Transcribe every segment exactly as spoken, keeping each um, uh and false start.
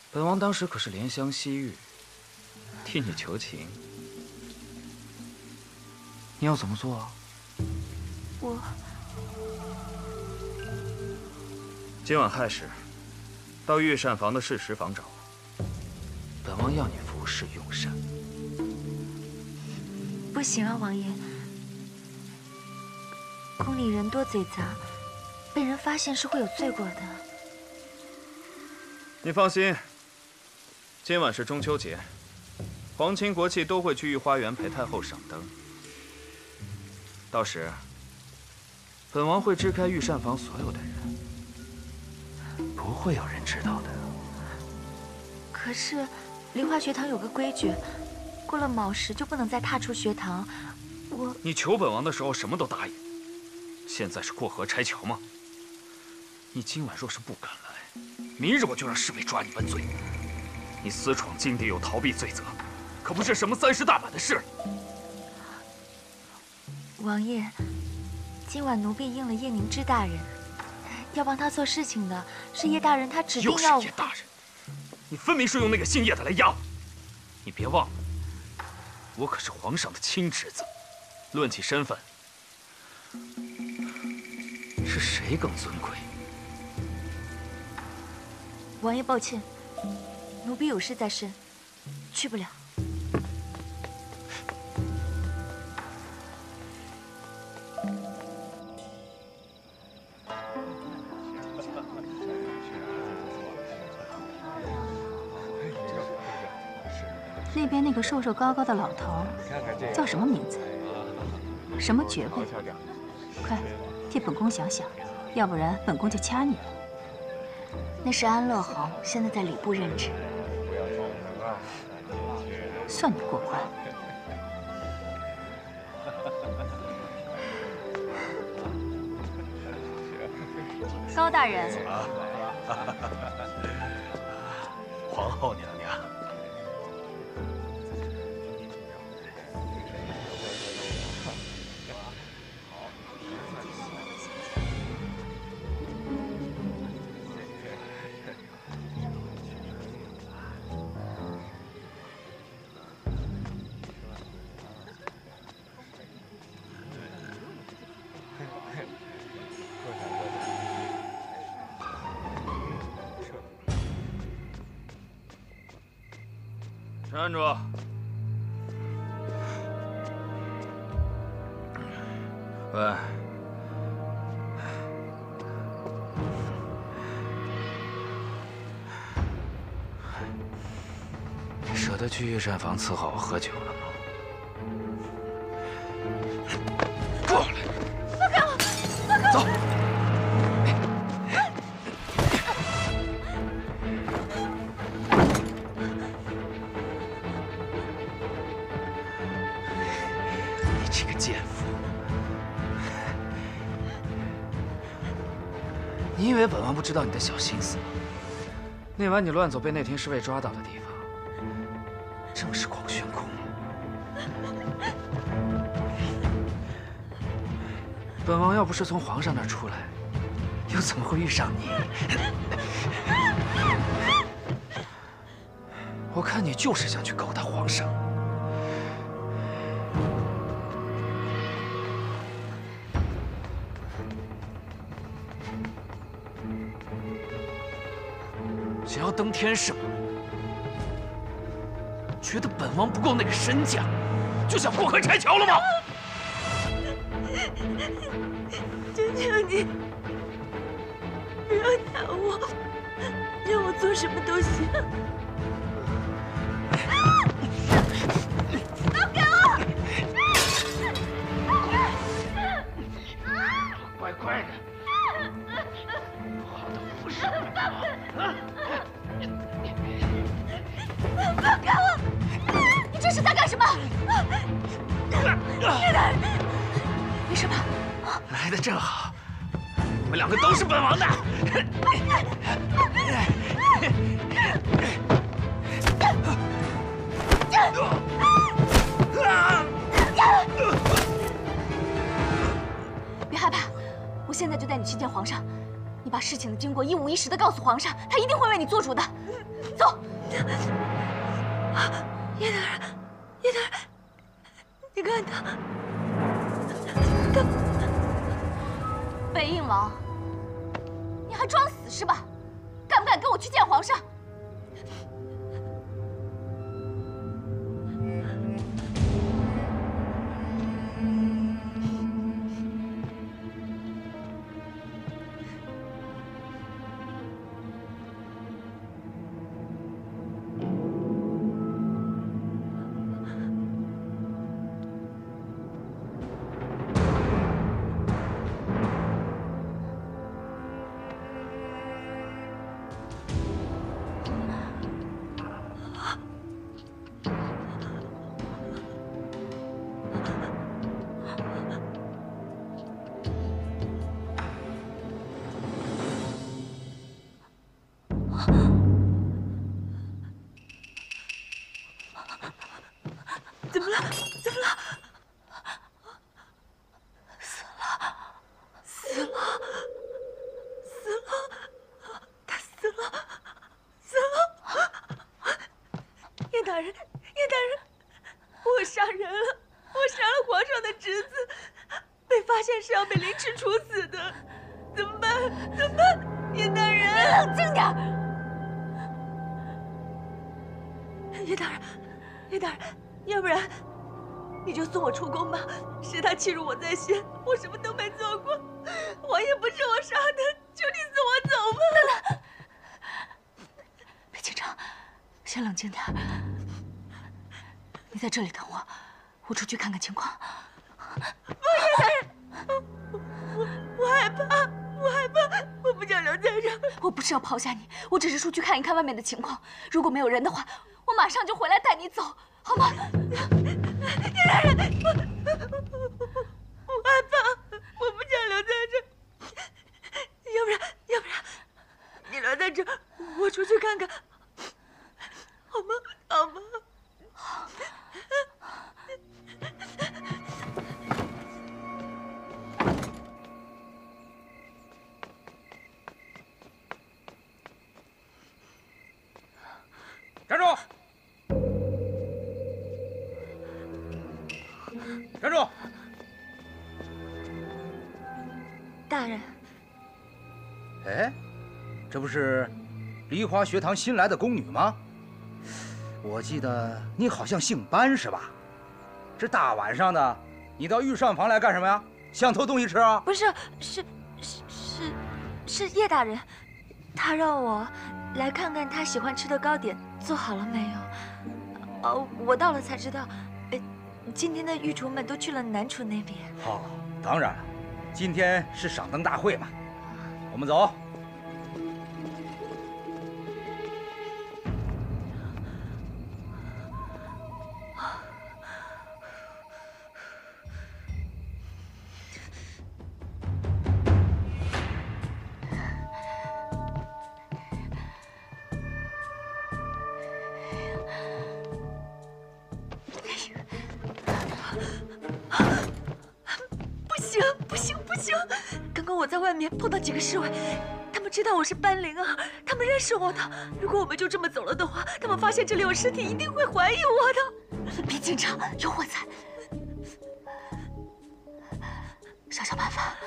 本王当时可是怜香惜玉，替你求情。你要怎么做啊？ 我今晚亥时，到御膳房的侍食房找我。本王要你服侍用膳。 不行啊，王爷，宫里人多嘴杂，被人发现是会有罪过的。 你放心，今晚是中秋节，皇亲国戚都会去御花园陪太后赏灯。到时，本王会支开御膳房所有的人，不会有人知道的。 可是，梨花学堂有个规矩，过了卯时就不能再踏出学堂。我…… 你求本王的时候什么都答应，现在是过河拆桥吗？你今晚若是不敢来，明日我就让侍卫抓你问罪。你私闯禁地又逃避罪责，可不是什么三十大板的事。 王爷，今晚奴婢应了叶凝之大人，要帮他做事情的是叶大人，他指定要我。 又是叶大人，你分明是用那个姓叶的来压我。你别忘了，我可是皇上的亲侄子，论起身份，是谁更尊贵？ 王爷，抱歉，奴婢有事在身，去不了。 那边那个瘦瘦高高的老头叫什么名字？什么爵位？快，替本宫想想，要不然本宫就掐你了。 那是安乐侯，现在在礼部任职。 算你过关。高大人， 皇后娘娘。 站住！喂，你舍得去御膳房伺候我喝酒了吗？过来！放开我！放开我！走。你以为本王不知道你的小心思吗？那晚你乱走被内廷侍卫抓到的地方，正是广宣宫。本王要不是从皇上那儿出来，又怎么会遇上你？我看你就是想去勾搭皇上。想要登天是吗？觉得本王不够那个身价，就想过河拆桥了吗？ 求求你，不要打我，让我做什么都行。放开我！ 乖乖的，好好的服侍本王。 放开我！你这是在干什么？叶大人，没事吧？ 来的正好，你们两个都是本王的。 别害怕，我现在就带你去见皇上。 你把事情的经过一五一十的告诉皇上，他一定会为你做主的。走。 叶大人，叶大人，你看他，他。 北应王，你还装死是吧？敢不敢跟我去见皇上？ 怎么了？怎么了？死了！死了！死了！他死了！死了！叶大人，叶大人，我杀人了！我杀了皇上的侄子，被发现是要被凌迟处死的，怎么办？怎么办？叶大人， 你冷静点！ 叶大人，叶大人。 要不然，你就送我出宫吧。是他欺辱我在先，我什么都没做过，皇爷不是我杀的，求你送我走吧。 兰兰，北京城，先冷静点。你在这里等我，我出去看看情况。 不，叶大人，我我我害怕，我害怕，我不想留在这儿。 我不是要抛下你，我只是出去看一看外面的情况。如果没有人的话，我马上就回来带你走。 好吗， 叶大人，我我害怕，我不想留在这。要不然，要不然，你留在这，我出去看看，好吗？好吗？ 好。 站住！ 站住！ 大人。 哎，这不是梨花学堂新来的宫女吗？我记得你好像姓班是吧？这大晚上的，你到御膳房来干什么呀？想偷东西吃啊？ 不是，是是是是叶大人，他让我来看看他喜欢吃的糕点做好了没有。哦，我到了才知道。 今天的御厨们都去了南厨那边。 好，当然了，今天是赏灯大会嘛。我们走。 我在外面碰到几个侍卫，他们知道我是班灵儿，他们认识我的。如果我们就这么走了的话，他们发现这里有尸体，一定会怀疑我的。 别紧张，有我在，想想办法。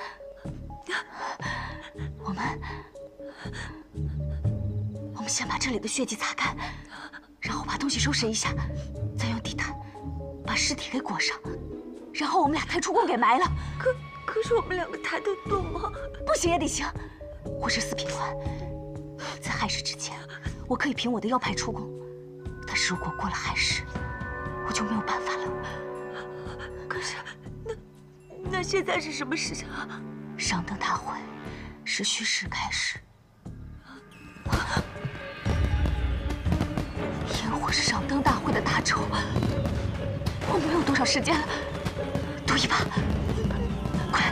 我们，我们先把这里的血迹擦干，然后把东西收拾一下，再用地毯把尸体给裹上，然后我们俩抬出宫给埋了。 可。 可是我们两个抬得动吗？ 不行也得行。我是四品官，在亥时之前，我可以凭我的腰牌出宫。但是如果过了亥时，我就没有办法了。 可是，那那现在是什么时辰啊？ 赏灯大会是戌时开始，烟火是赏灯大会的大轴。我们没有多少时间了，赌一把。 快！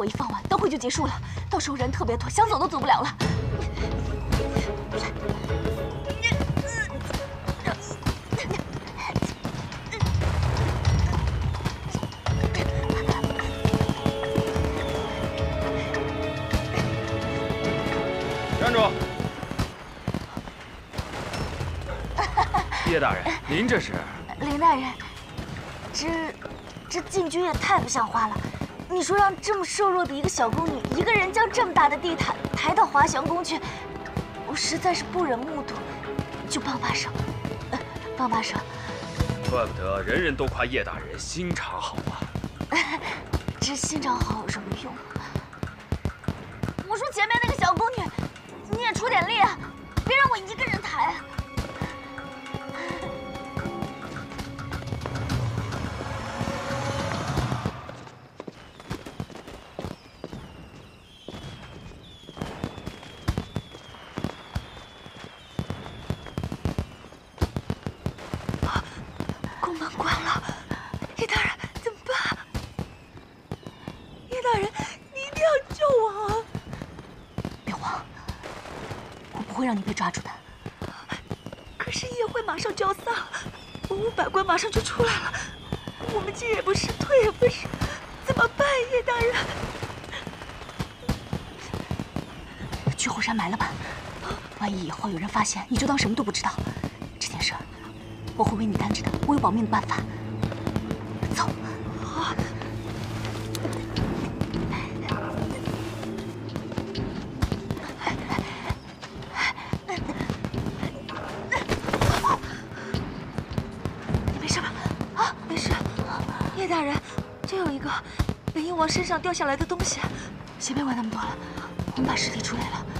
火一放完，灯会就结束了。到时候人特别多，想走都走不了了。 站住！叶大人，您这是？ 林大人，这这禁军也太不像话了！你说让这么瘦弱的一个小宫女，一个人将这么大的地毯抬到华祥宫去，我实在是不忍目睹，就帮把手，呃、帮把手。 怪不得人人都夸叶大人心肠好啊！ 这心肠好有什么用？我说前面那个小宫女，你也出点力啊，别让我一个人抬啊！ 宫门关了，叶大人怎么办？叶大人，你一定要救我啊！ 别慌，我不会让你被抓住的。 可是夜会马上就要散了，文武百官马上就出来了，我们进也不是，退也不是，怎么办？叶大人， 去后山埋了吧，万一以后有人发现，你就当什么都不知道。这件事儿，我会为你担着的，我有保命的办法。走。 好。没事吧？啊，没事。叶大人，这有一个北鹰王身上掉下来的东西。 先别管那么多了，我们把尸体处理了。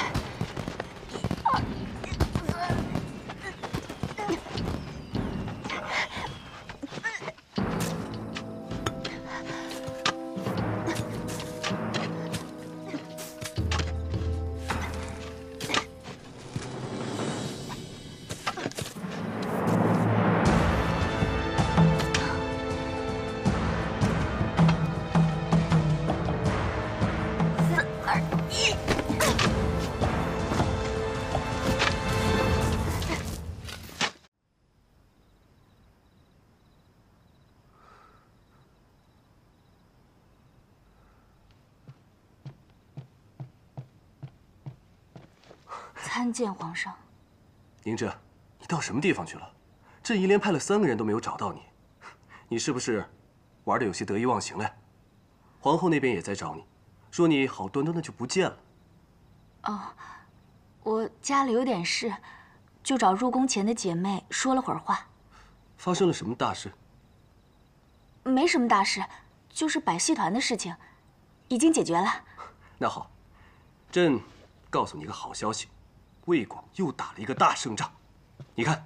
参见皇上。 宁芝，你到什么地方去了？朕一连派了三个人都没有找到你，你是不是玩的有些得意忘形了呀？皇后那边也在找你，说你好端端的就不见了。 哦，我家里有点事，就找入宫前的姐妹说了会儿话。 发生了什么大事？ 没什么大事，就是摆戏团的事情，已经解决了。 那好，朕告诉你个好消息。魏广又打了一个大胜仗，你看。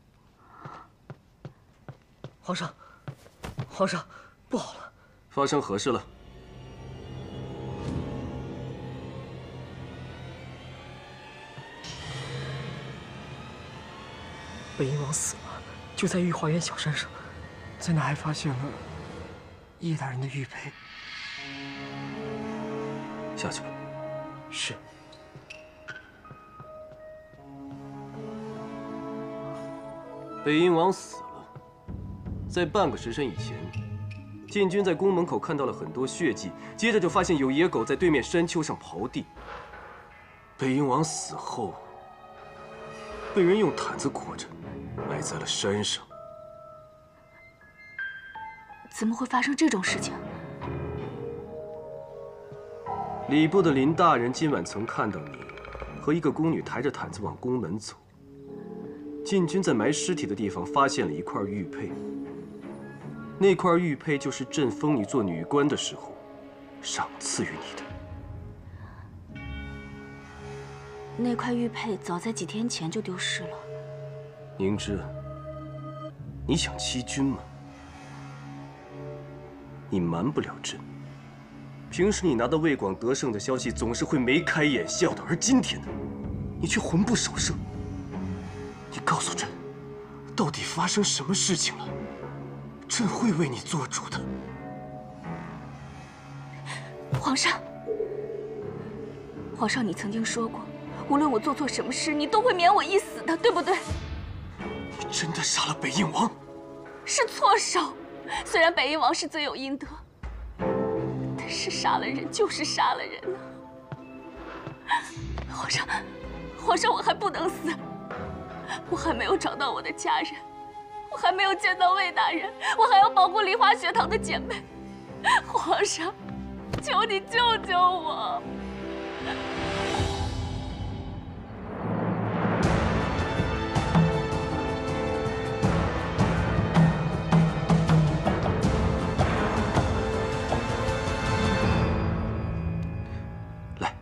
皇上，皇上，不好了！ 发生何事了？ 北鹰王死了，就在御花园小山上，在那还发现了叶大人的玉佩。 下去吧。 是。 北鹰王死了，在半个时辰以前，禁军在宫门口看到了很多血迹，接着就发现有野狗在对面山丘上刨地。北鹰王死后，被人用毯子裹着，埋在了山上。 怎么会发生这种事情？ 礼部的林大人今晚曾看到你和一个宫女抬着毯子往宫门走。禁军在埋尸体的地方发现了一块玉佩，那块玉佩就是朕封你做女官的时候赏赐予你的。 那块玉佩早在几天前就丢失了。 宁芝，你想欺君吗？你瞒不了朕。平时你拿到魏广得胜的消息总是会眉开眼笑的，而今天呢，你却魂不守舍。你告诉朕，到底发生什么事情了？朕会为你做主的。 皇上，皇上，你曾经说过，无论我做错什么事，你都会免我一死的，对不对？ 你真的杀了北印王？ 是错手，虽然北印王是罪有应得，但是杀了人就是杀了人啊！皇上，皇上，我还不能死，我还没有找到我的家人，我还没有见到魏大人，我还要保护梨花学堂的姐妹。皇上，求你救救我！ 来，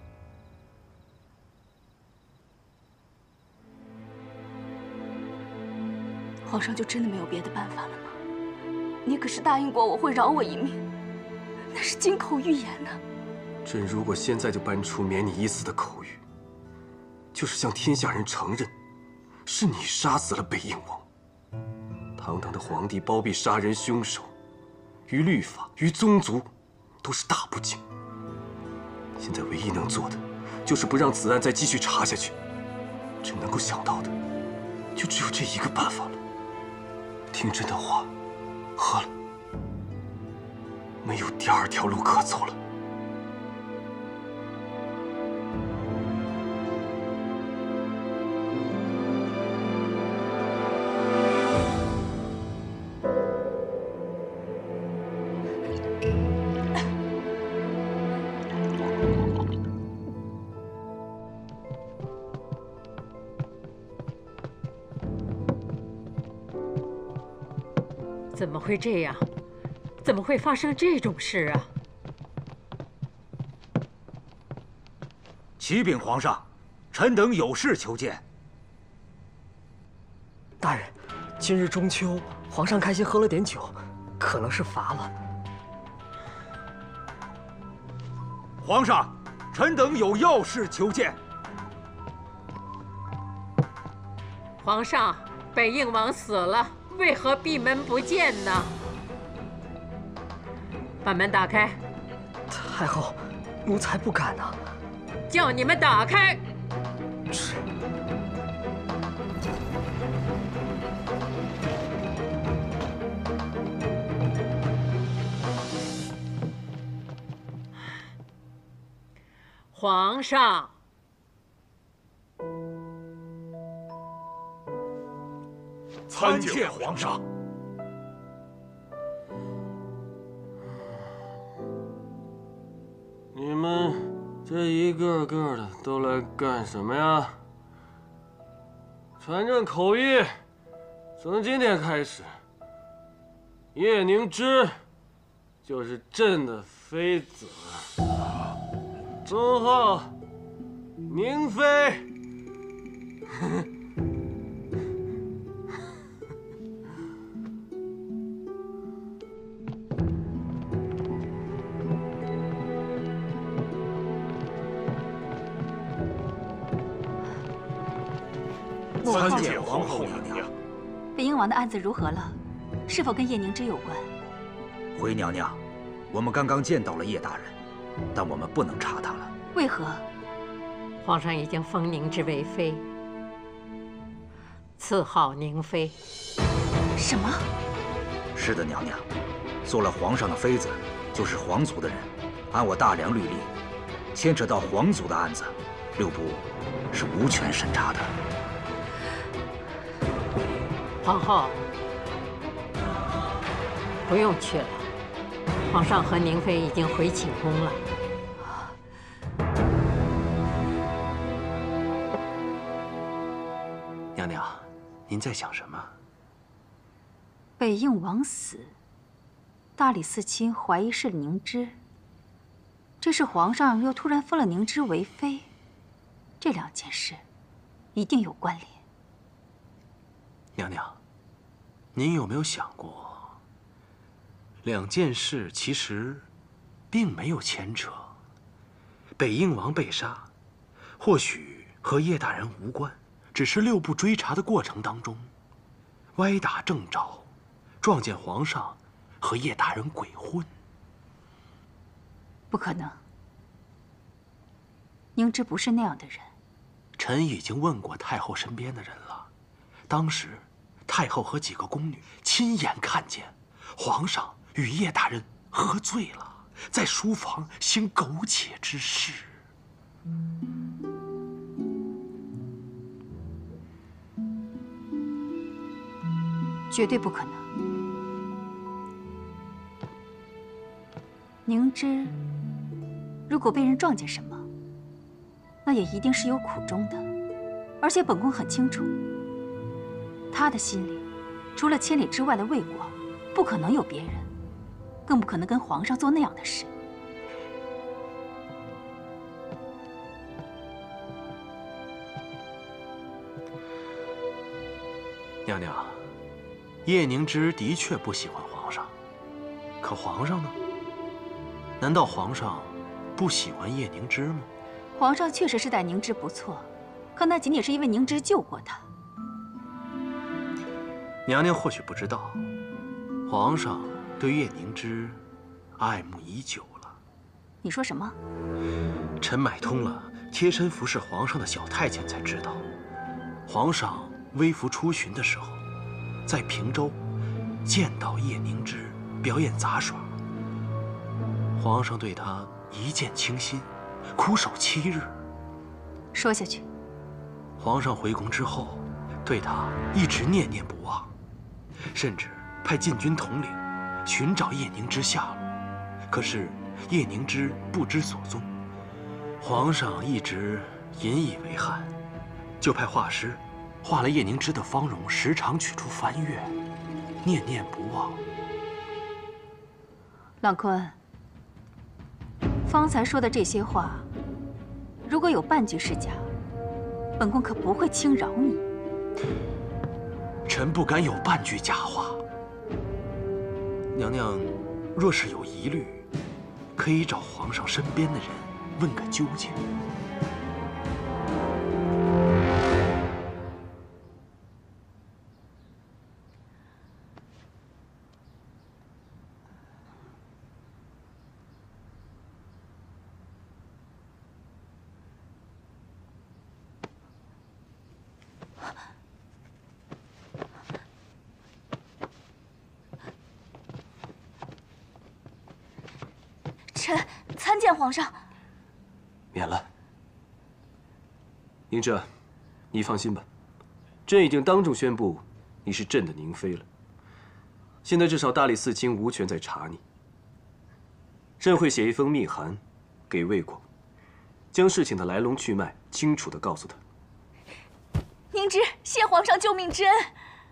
皇上就真的没有别的办法了吗？你可是答应过我会饶我一命，那是金口玉言呢。 朕如果现在就搬出免你一死的口谕，就是向天下人承认，是你杀死了北印王。堂堂的皇帝包庇杀人凶手，于律法于宗族都是大不敬。现在唯一能做的，就是不让此案再继续查下去。朕能够想到的，就只有这一个办法了。听朕的话，喝了，没有第二条路可走了。 怎么会这样？怎么会发生这种事啊？ 启禀皇上，臣等有事求见。 大人，今日中秋，皇上开心喝了点酒，可能是罚了。 皇上，臣等有要事求见。 皇上，北印王死了。为何闭门不见呢？把门打开。 太后，奴才不敢啊！ 叫你们打开。 是。 皇上。 参见皇上。 你们这一个个的都来干什么呀？传朕口谕，从今天开始，叶凝之就是朕的妃子，尊号宁妃。 参见皇后娘娘。 北印王的案子如何了？是否跟叶凝之有关？ 回娘娘，我们刚刚见到了叶大人，但我们不能查他了。 为何？ 皇上已经封凝之为妃，赐号宁妃。 什么？ 是的，娘娘，做了皇上的妃子，就是皇族的人。按我大梁律例，牵扯到皇族的案子，六部是无权审查的。 皇后，不用去了。皇上和宁妃已经回寝宫了。 娘娘，您在想什么？ 北印王死，大理寺卿怀疑是凝之。这是皇上又突然封了凝之为妃，这两件事一定有关联。 娘娘，您有没有想过，两件事其实并没有牵扯？北印王被杀，或许和叶大人无关，只是六部追查的过程当中，歪打正着，撞见皇上和叶大人鬼混。 不可能，宁芝不是那样的人。 臣已经问过太后身边的人了，当时太后和几个宫女亲眼看见皇上与叶大人喝醉了，在书房行苟且之事。 绝对不可能。宁芝如果被人撞见什么，那也一定是有苦衷的，而且本宫很清楚，他的心里除了千里之外的魏国，不可能有别人，更不可能跟皇上做那样的事。 娘娘，叶凝之的确不喜欢皇上，可皇上呢？难道皇上不喜欢叶凝之吗？ 皇上确实是待宁芝不错，可那仅仅是因为宁芝救过他。 娘娘或许不知道，皇上对叶凝之爱慕已久了。 你说什么？ 臣买通了贴身服侍皇上的小太监才知道，皇上微服出巡的时候，在平州见到叶凝之表演杂耍。皇上对他一见倾心，苦守七日。 说下去。 皇上回宫之后，对他一直念念不忘，甚至派禁军统领寻找叶凝之下落，可是叶凝之不知所踪。皇上一直引以为憾，就派画师画了叶凝之的芳容，时常取出翻阅，念念不忘。 朗坤，方才说的这些话，如果有半句是假，本宫可不会轻饶你。 臣不敢有半句假话。娘娘，若是有疑虑，可以找皇上身边的人问个究竟。 臣参见皇上。 免了。宁芝，你放心吧，朕已经当众宣布你是朕的宁妃了。现在至少大理寺卿无权再查你。朕会写一封密函给魏广，将事情的来龙去脉清楚地告诉他。 宁芝，谢皇上救命之恩。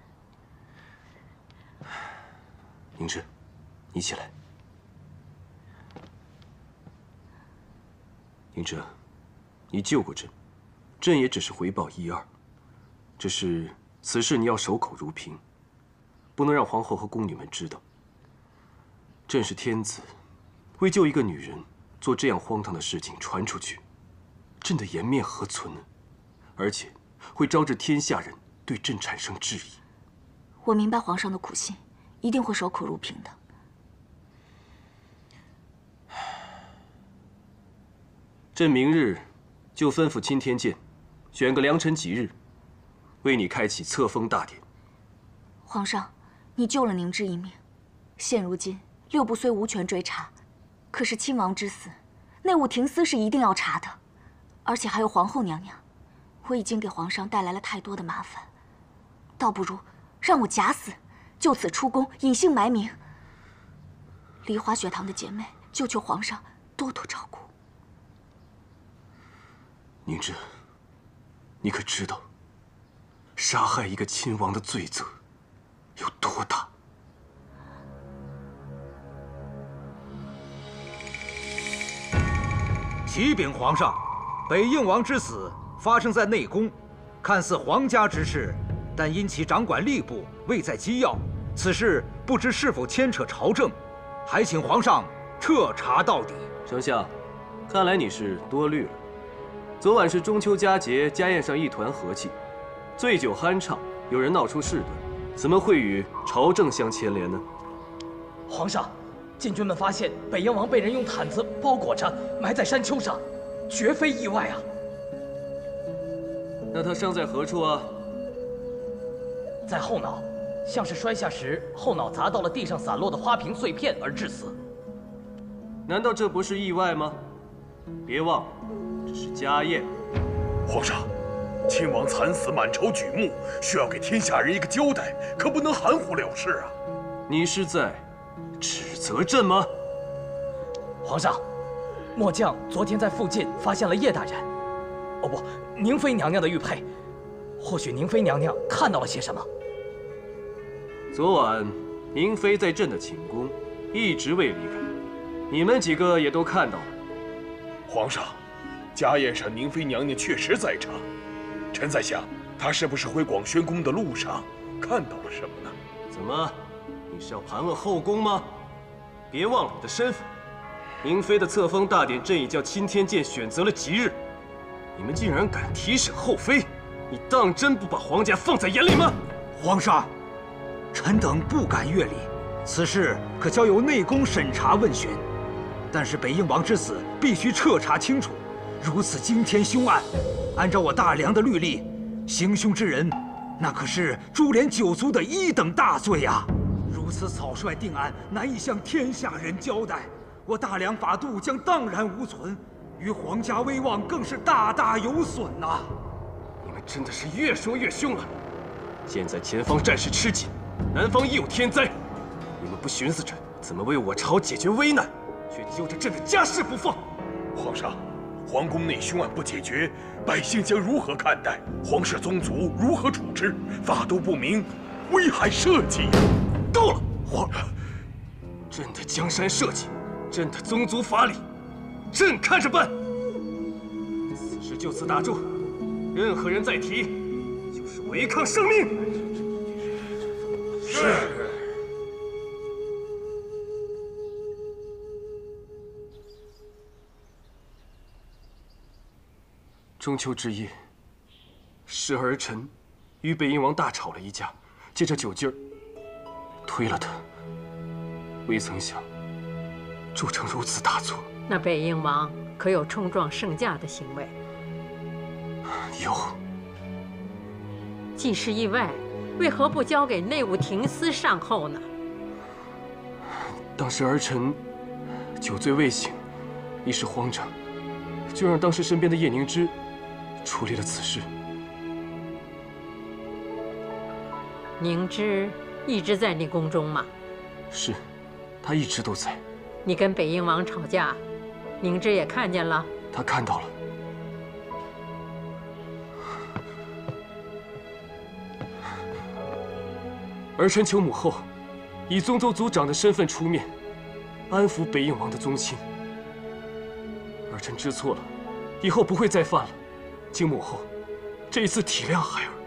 宁芝，你起来。宁芝，你救过朕，朕也只是回报一二。只是此事你要守口如瓶，不能让皇后和宫女们知道。朕是天子，为救一个女人做这样荒唐的事情传出去，朕的颜面何存呢？而且会招致天下人对朕产生质疑。 我明白皇上的苦心，一定会守口如瓶的。 朕明日就吩咐钦天监，选个良辰吉日，为你开启册封大典。 皇上，你救了宁芝一命，现如今六部虽无权追查，可是亲王之死，内务廷司是一定要查的，而且还有皇后娘娘，我已经给皇上带来了太多的麻烦，倒不如让我假死，就此出宫，隐姓埋名。梨花学堂的姐妹，就求皇上多多照顾。 宁芝，你可知道，杀害一个亲王的罪责有多大？ 启禀皇上，北应王之死发生在内宫，看似皇家之事，但因其掌管吏部，位在机要，此事不知是否牵扯朝政，还请皇上彻查到底。 丞相，看来你是多虑了。昨晚是中秋佳节，家宴上一团和气，醉酒酣畅，有人闹出事端，怎么会与朝政相牵连呢？ 皇上， 禁军们发现北鹰王被人用毯子包裹着，埋在山丘上，绝非意外啊！ 那他伤在何处啊？ 在后脑，像是摔下时后脑砸到了地上散落的花瓶碎片而致死。 难道这不是意外吗？别忘了，这是家宴。 皇上，亲王惨死，满朝举目，需要给天下人一个交代，可不能含糊了事啊！ 你是在指责朕吗？ 皇上，末将昨天在附近发现了叶大人，哦不，宁妃娘娘的玉佩，或许宁妃娘娘看到了些什么。 昨晚，宁妃在朕的寝宫一直未离开，你们几个也都看到了。 皇上，家宴上宁妃娘娘确实在场，臣在想，她是不是回广宣宫的路上看到了什么呢？ 怎么，你是要盘问后宫吗？别忘了你的身份。宁妃的册封大典，朕已叫钦天监选择了吉日，你们竟然敢提审后妃，你当真不把皇家放在眼里吗？ 皇上，臣等不敢越礼，此事可交由内宫审查问询。但是北鹰王之死必须彻查清楚，如此惊天凶案，按照我大梁的律例，行凶之人，那可是株连九族的一等大罪呀！如此草率定案，难以向天下人交代，我大梁法度将荡然无存，于皇家威望更是大大有损呐！ 你们真的是越说越凶了。现在前方战事吃紧，南方亦有天灾，你们不寻思着怎么为我朝解决危难，却揪着朕的家事不放。 皇上，皇宫内凶案不解决，百姓将如何看待？皇室宗族如何处置？法度不明，危害社稷。 够了，皇上！朕的江山社稷，朕的宗族法理，朕看着办。此事就此打住，任何人再提，就是违抗圣命。 是。 中秋之夜，时儿臣与北鹰王大吵了一架，借着酒劲儿推了他，未曾想铸成如此大错。 那北鹰王可有冲撞圣驾的行为？ 有。 既是意外，为何不交给内务廷司善后呢？ 当时儿臣酒醉未醒，一时慌张，就让当时身边的叶凝之处理了此事。 凝之一直在你宫中吗？ 是，他一直都在。 你跟北鹰王吵架，凝之也看见了？ 他看到了。儿臣求母后以宗族族长的身份出面，安抚北鹰王的宗亲。儿臣知错了，以后不会再犯了，请母后这一次体谅孩儿。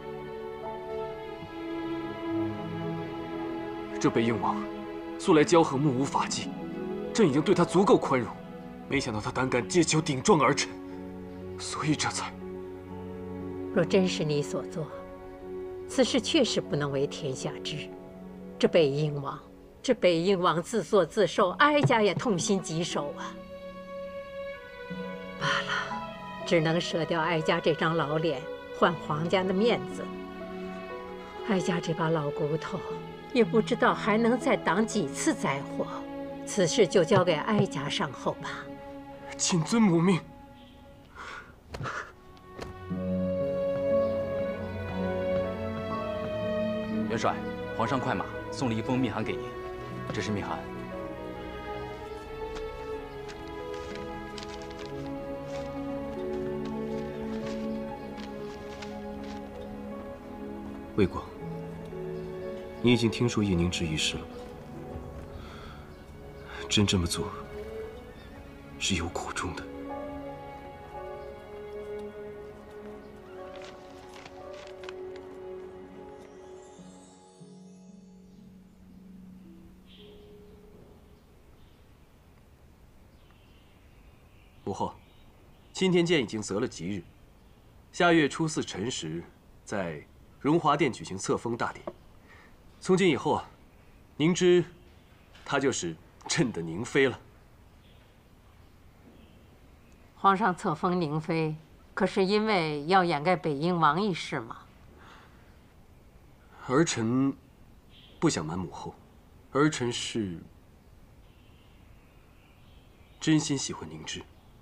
这北鹰王素来骄横目无法纪，朕已经对他足够宽容，没想到他胆敢借酒顶撞儿臣，所以这才…… 若真是你所做，此事确实不能为天下知。这北鹰王，这北鹰王自作自受，哀家也痛心疾首啊。罢了，只能舍掉哀家这张老脸，换皇家的面子。哀家这把老骨头，也不知道还能再挡几次灾祸。此事就交给哀家善后吧。 谨遵母命。 元帅，皇上快马送了一封密函给您，这是密函。 魏广，你已经听说叶凝之一事了吧？朕这么做是有苦衷的。母后，钦天监已经择了吉日，下月初四辰时，在荣华殿举行册封大典。从今以后啊，凝之，她就是朕的宁妃了。 皇上册封宁妃，可是因为要掩盖北英王一事吗？ 儿臣不想瞒母后，儿臣是真心喜欢宁之。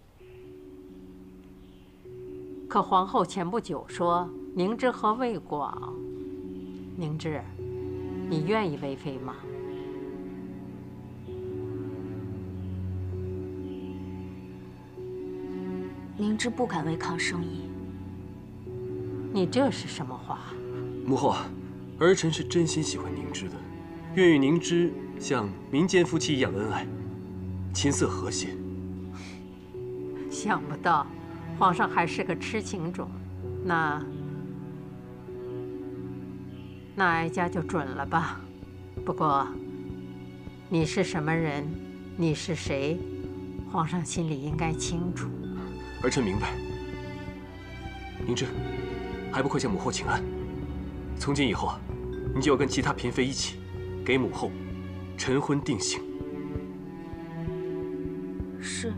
可皇后前不久说宁之和魏广，宁之，你愿意为妃吗？ 宁之不敢违抗圣意。 你这是什么话？ 母后，儿臣是真心喜欢宁之的，愿与宁之像民间夫妻一样恩爱，琴瑟和谐。 想不到，皇上还是个痴情种。那那哀家就准了吧。不过，你是什么人，你是谁，皇上心里应该清楚。 儿臣明白。宁之，还不快向母后请安？从今以后啊，你就要跟其他嫔妃一起，给母后晨昏定省。 是。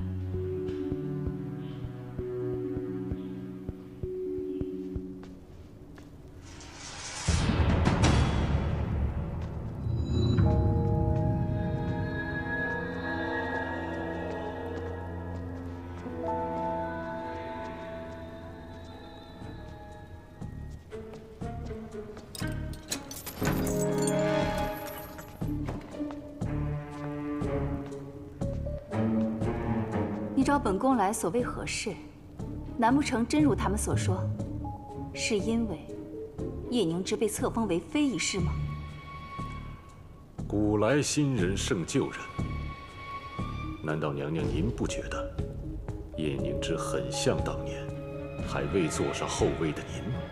你找本宫来所谓何事？难不成真如他们所说，是因为叶凝之被册封为妃一事吗？ 古来新人胜旧人，难道娘娘您不觉得叶凝之很像当年还未坐上后位的您吗？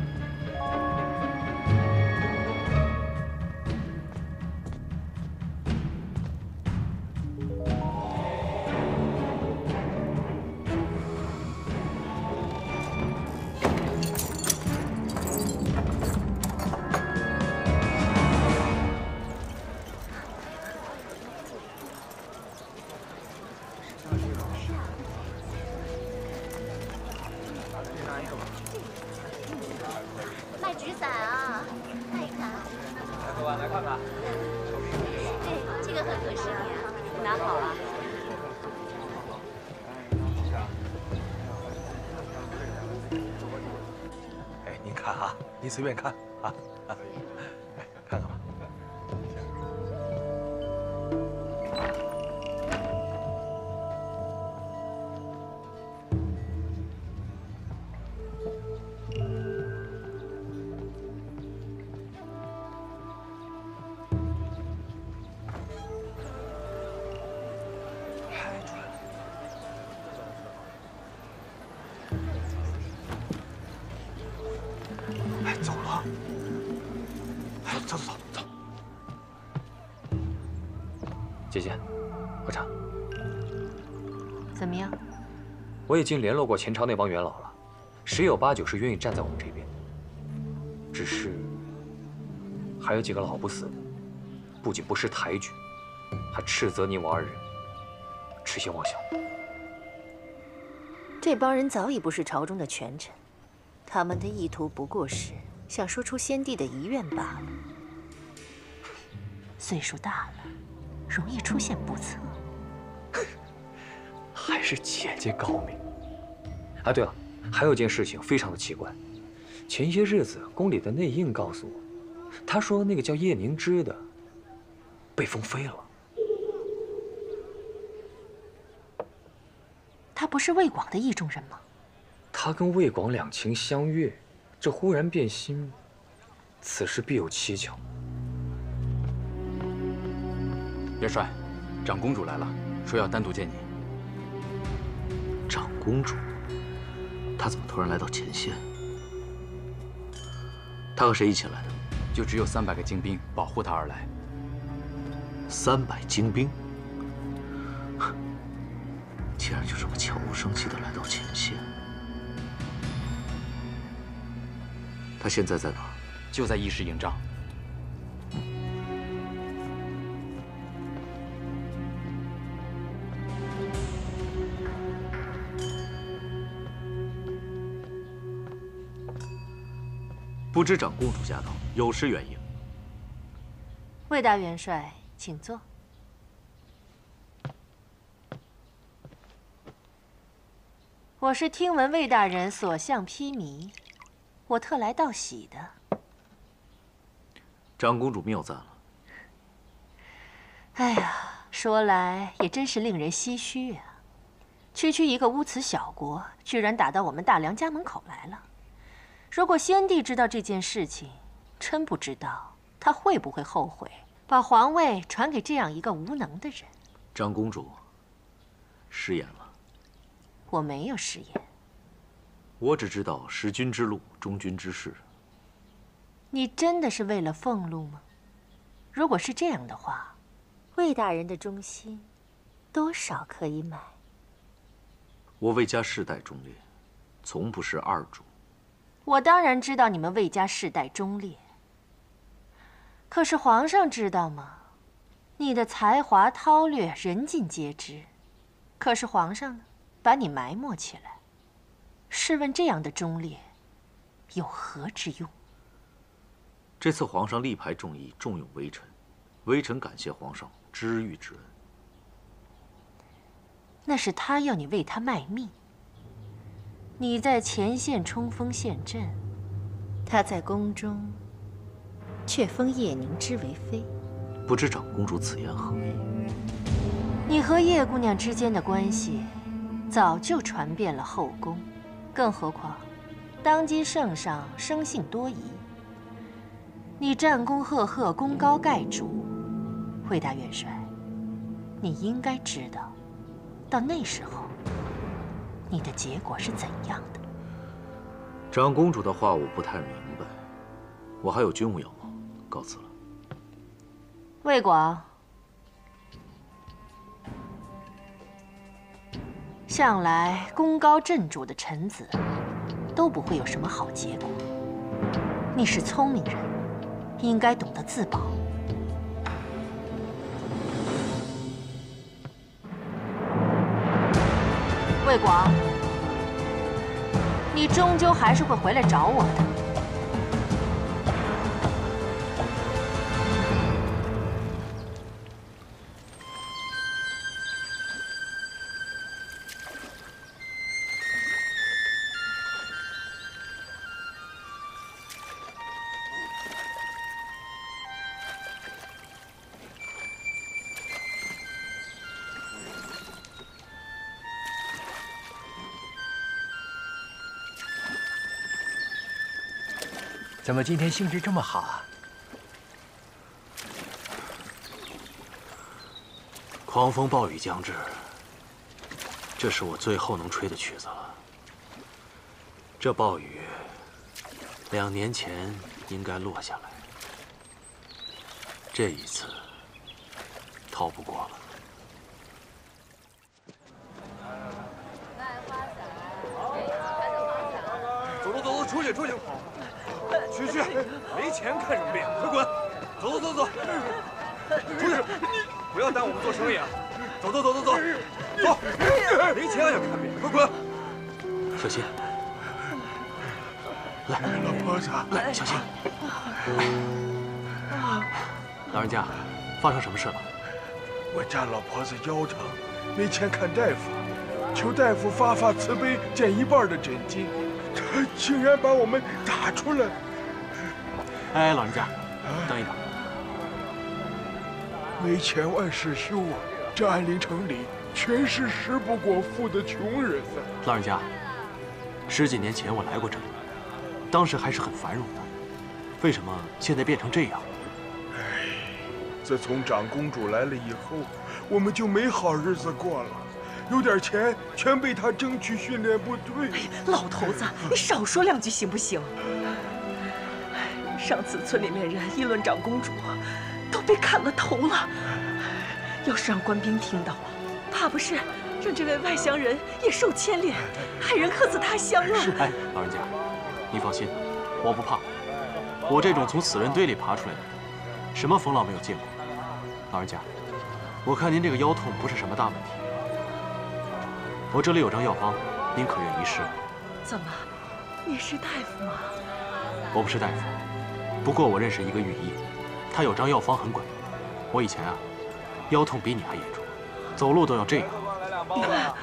卖纸伞啊，看一看。 来，客官来看看。 对，这个很合适你啊，拿好啊。 哎，您看啊，您随便看啊啊，哎，看看吧。哎，走了。哎，走走走走。 姐姐，喝茶。 怎么样？ 我已经联络过前朝那帮元老了，十有八九是愿意站在我们这边。只是还有几个老不死的，不仅不识抬举，还斥责你我二人痴心妄想。 这帮人早已不是朝中的权臣，他们的意图不过是想说出先帝的遗愿罢了。岁数大了，容易出现不测。 还是姐姐高明。啊，对了，还有一件事情非常的奇怪，前些日子宫里的内应告诉我，他说那个叫叶凝之的被封妃了。 他不是魏广的意中人吗？ 他跟魏广两情相悦，这忽然变心，此事必有蹊跷。 元帅，长公主来了，说要单独见你。 长公主，她怎么突然来到前线？她和谁一起来的？ 就只有三百个精兵保护她而来。 三百精兵，竟然就这么悄无声息地来到前线。她现在在哪儿？ 就在议事营帐。 不知长公主驾到，有失远迎。 魏大元帅，请坐。我是听闻魏大人所向披靡，我特来道喜的。 长公主谬赞了。 哎呀，说来也真是令人唏嘘啊！区区一个乌兹小国，居然打到我们大梁家门口来了。如果先帝知道这件事情，真不知道他会不会后悔，把皇位传给这样一个无能的人。 长公主失言了。 我没有失言。 我只知道识君之路，忠君之事。 你真的是为了俸禄吗？如果是这样的话，魏大人的忠心，多少可以买。 我魏家世代忠烈，从不是二主。 我当然知道你们魏家世代忠烈，可是皇上知道吗？你的才华韬略，人尽皆知。可是皇上呢，把你埋没起来。试问这样的忠烈，有何之用？ 这次皇上力排众议，重用微臣，微臣感谢皇上知遇之恩。 那是他要你为他卖命。你在前线冲锋陷阵，他在宫中却封叶凝之为妃。 不知长公主此言何意？ 你和叶姑娘之间的关系早就传遍了后宫，更何况当今圣上生性多疑，你战功赫赫，功高盖主，魏大元帅，你应该知道，到那时候你的结果是怎样的。 长公主的话我不太明白，我还有军务要忙，告辞了。 魏广，向来功高震主的臣子都不会有什么好结果。你是聪明人，应该懂得自保。魏广，你终究还是会回来找我的。 怎么今天兴致这么好啊？ 狂风暴雨将至，这是我最后能吹的曲子了。这暴雨，两年前应该落下来，这一次逃不过了。 走走走走，出去出去！去去，没钱看什么病？快滚！走走走走，出去！不要耽误我们做生意啊！走走走走走，走！没钱也看病，快滚！ 小心！来， 老婆子， 来，小心！老人家，发生什么事了？ 我家老婆子腰疼，没钱看大夫，求大夫发发慈悲，减一半的诊金，他竟然把我们打出来！ 哎，老人家，等一等。 没钱万事休啊！这安陵城里全是食不果腹的穷人啊！ 老人家，十几年前我来过这里，当时还是很繁荣的，为什么现在变成这样？ 哎，自从长公主来了以后，我们就没好日子过了。有点钱全被她争取训练部队。 哎，老头子，你少说两句行不行？上次村里面人议论长公主，都被砍了头了。要是让官兵听到了，怕不是让这位外乡人也受牵连，害人客死他乡了。 哎，老人家，你放心，我不怕。我这种从死人堆里爬出来的人，什么风浪没有见过。老人家，我看您这个腰痛不是什么大问题，我这里有张药方，您可愿一试？ 怎么，你是大夫吗？ 我不是大夫，不过我认识一个御医，他有张药方很管用。我以前啊，腰痛比你还严重，走路都要这样。 来两包吧。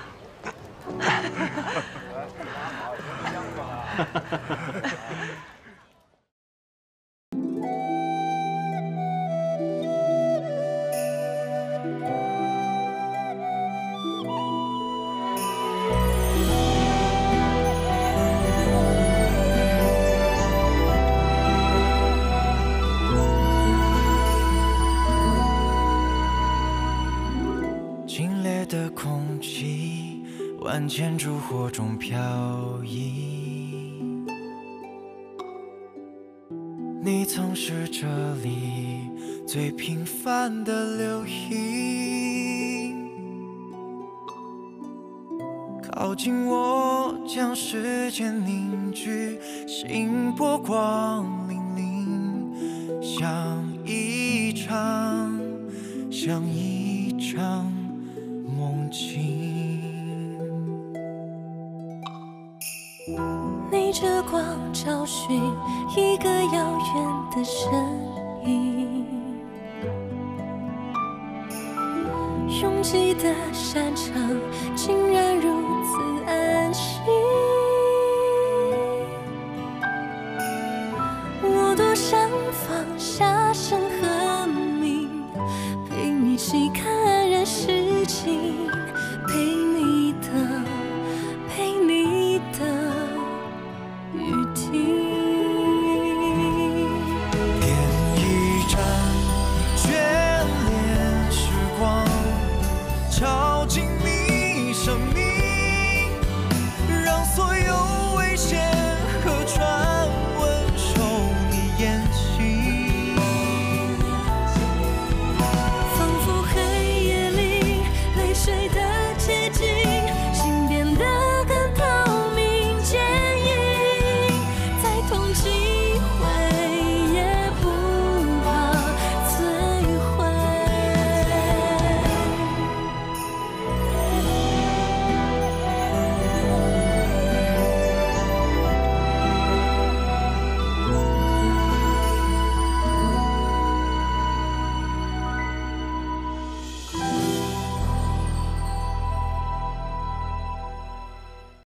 万千烛火中飘逸，你曾是这里最平凡的流萤，靠近我，将时间凝聚，心波光粼粼，像一场，像一场梦境。 逆着光找寻一个遥远的身影，拥挤的山场竟然如此安心。